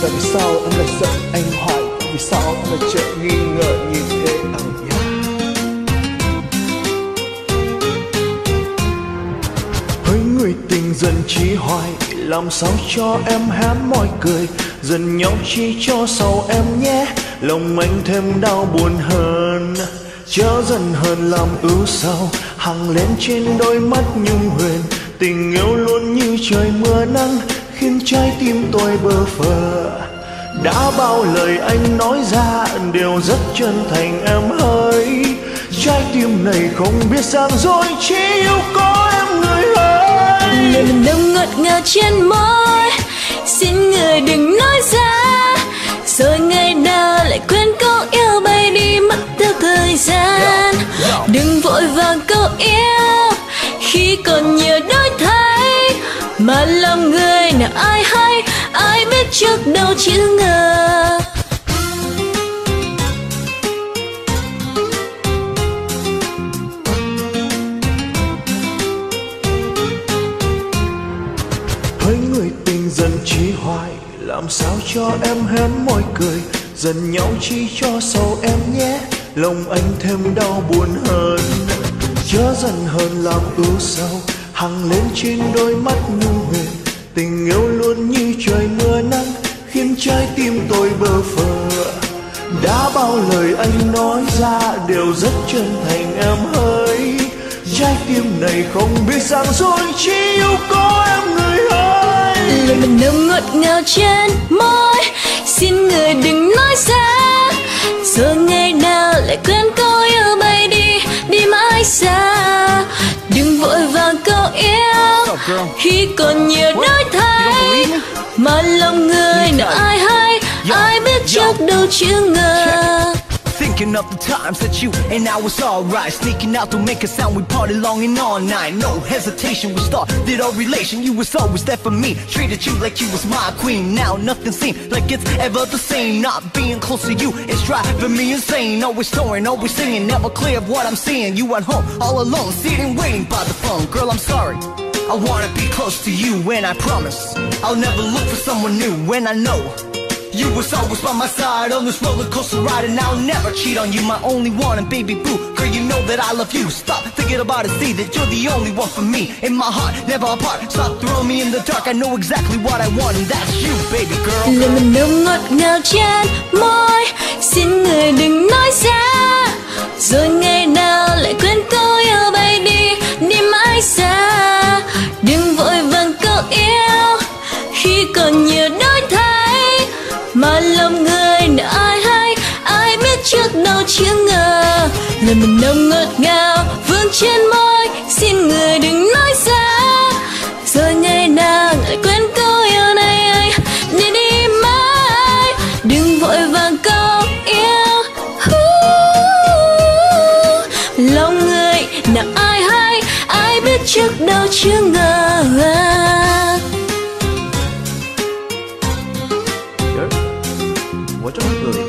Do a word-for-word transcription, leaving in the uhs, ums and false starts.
Tại vì sao em lại giận anh hoài, tại vì sao em lại chợt nghi ngờ như thế. Oh yeah. Hỡi người tình dần trí hoài, làm sao cho em hé môi cười, dần nhau chi cho sau em nhé. Lòng anh thêm đau buồn hơn, chớ dần hơn làm ưu sầu, hằng lên trên đôi mắt nhung huyền. Tình yêu luôn như trời mưa nắng, khiến trái tim tôi bơ phờ. Đã bao lời anh nói ra đều rất chân thành em ơi. Trái tim này không biết rằng dối, chỉ yêu có em người ơi. Lời mình đông ngọt ngào trên môi, xin người đừng nói ra. Rồi ngày nào lại quên câu yêu bay đi mất theo thời gian. Đừng vội vàng câu yêu khi còn nhiều đổi thay, mà lòng người nào ai hay, ai biết trước đâu chữ ngờ. Hỡi người tình dần trí hoài, làm sao cho em hén môi cười, dần nhau chi cho sau em nhé. Lòng anh thêm đau buồn hơn, chớ dần hơn làm ưu sầu, hằng lên trên đôi mắt nhung huyền. Tình yêu luôn như trời mưa nắng, khiến trái tim tôi bơ phờ. Đã bao lời anh nói ra đều rất chân thành em ơi. Trái tim này không biết rằng dối, chỉ yêu có em người ơi. Lời mình nồng ngọt ngào trên môi, xin người đừng nói ra. Rồi ngày nào lại quên câu yêu bay đi, đi mãi xa. Đừng vội vàng câu yêu khi còn nhiều đổi thay, mà lòng người nào ai hay, ai biết trước đâu chữ ngờ. Thinking of the times that you and I was alright, sneaking out to make a sound, we party long and all night. No hesitation, we started our relation. You was always there for me, treated you like you was my queen. Now nothing seems like it's ever the same. Not being close to you is driving me insane. Always touring, always singing, never clear of what I'm seeing. You at home, all alone, sitting waiting by the phone. Girl, I'm sorry, I wanna be close to you, and I promise I'll never look for someone new. When I know you was always by my side on this roller coaster ride, and I'll never cheat on you, my only one and baby boo. Girl, you know that I love you. Stop thinking about it, see that you're the only one for me. In my heart, never apart. Stop throwing me in the dark. I know exactly what I want, and that's you, baby girl. Lời mình nồng ngọt ngào trên môi, xin người đừng nói ra. Rồi ngày nào lại quên câu yêu bay đi, đi mãi xa. Đừng vội vàng câu yêu khi còn nhiều đổi thay, mà lòng người nào ai hay, ai biết trước đâu chữ ngờ. Lời mình nồng ngọt ngào vương trên môi, xin người đừng nói ra. Rồi ngày nào lại quên câu yêu này, đi đi mãi. Đừng vội vàng câu yêu, lòng người nào ai hay, ai biết trước đâu chữ ngờ. 我真的